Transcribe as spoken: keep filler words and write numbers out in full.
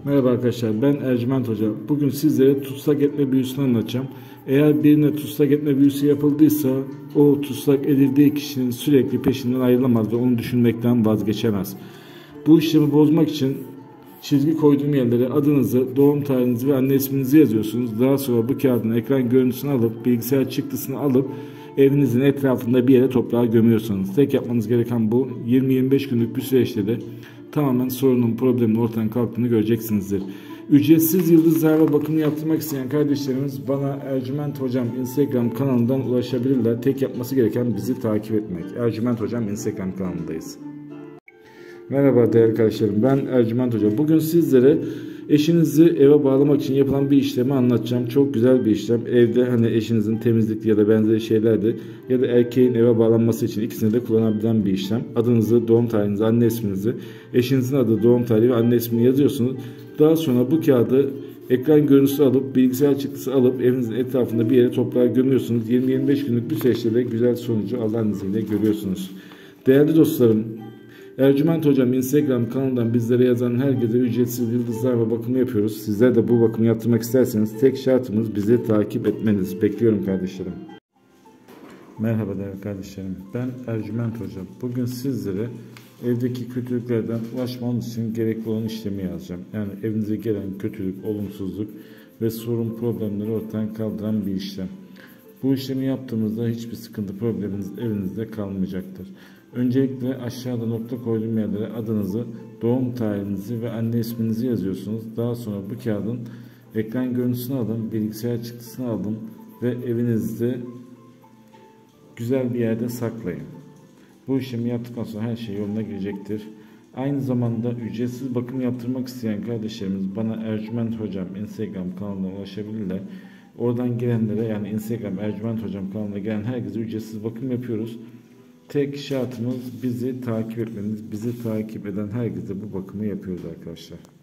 Merhaba arkadaşlar, ben Ercüment Hoca. Bugün sizlere tutsak etme büyüsünü anlatacağım. Eğer birine tutsak etme büyüsü yapıldıysa o tutsak edildiği kişinin sürekli peşinden ayrılamaz ve onu düşünmekten vazgeçemez. Bu işlemi bozmak için çizgi koyduğum yerlere adınızı, doğum tarihinizi ve anne isminizi yazıyorsunuz. Daha sonra bu kağıdın ekran görüntüsünü alıp bilgisayar çıktısını alıp evinizin etrafında bir yere toprağa gömüyorsunuz. Tek yapmanız gereken bu. yirmi yirmi beş günlük bir süreçte de tamamen sorunun, problemin ortadan kalktığını göreceksinizdir. Ücretsiz yıldız zarfa bakımı yaptırmak isteyen kardeşlerimiz bana Ercüment Hocam Instagram kanalından ulaşabilirler. Tek yapması gereken bizi takip etmek. Ercüment Hocam Instagram kanalındayız. Merhaba değerli kardeşlerim, ben Ercüment Hocam. Bugün sizlere eşinizi eve bağlamak için yapılan bir işlemi anlatacağım. Çok güzel bir işlem. Evde hani eşinizin temizlik ya da benzeri şeylerde ya da erkeğin eve bağlanması için ikisini de kullanabilen bir işlem. Adınızı, doğum tarihinizi, anne isminizi, eşinizin adı, doğum tarihi ve anne ismini yazıyorsunuz. Daha sonra bu kağıdı ekran görüntüsü alıp bilgisayar çıktısı alıp evinizin etrafında bir yere toprağa gömüyorsunuz. yirmi yirmi beş günlük bir süreçte de güzel sonucu Allah'ın izniyle görüyorsunuz. Değerli dostlarım, Ercüment Hocam Instagram kanalından bizlere yazan herkese ücretsiz yıldızlar ve bakımı yapıyoruz. Sizler de bu bakımı yaptırmak isterseniz tek şartımız bizi takip etmeniz. Bekliyorum kardeşlerim. Merhaba değerli kardeşlerim. Ben Ercüment Hocam. Bugün sizlere evdeki kötülüklerden ulaşmanız için gerekli olan işlemi yazacağım. Yani evinize gelen kötülük, olumsuzluk ve sorun problemleri ortadan kaldıran bir işlem. Bu işlemi yaptığımızda hiçbir sıkıntı, probleminiz evinizde kalmayacaktır. Öncelikle aşağıda nokta koyduğum yerlere adınızı, doğum tarihinizi ve anne isminizi yazıyorsunuz. Daha sonra bu kağıdın ekran görüntüsünü alın, bilgisayar çıktısını alın ve evinizde güzel bir yerde saklayın. Bu işlemi yaptıktan sonra her şey yoluna girecektir. Aynı zamanda ücretsiz bakım yaptırmak isteyen kardeşlerimiz bana Ercüment Hocam Instagram kanalına ulaşabilirler. Oradan gelenlere, yani Instagram Ercüment Hocam kanalına gelen herkese ücretsiz bakım yapıyoruz. Tek şartımız bizi takip etmeniz. Bizi takip eden herkese bu bakımı yapıyoruz arkadaşlar.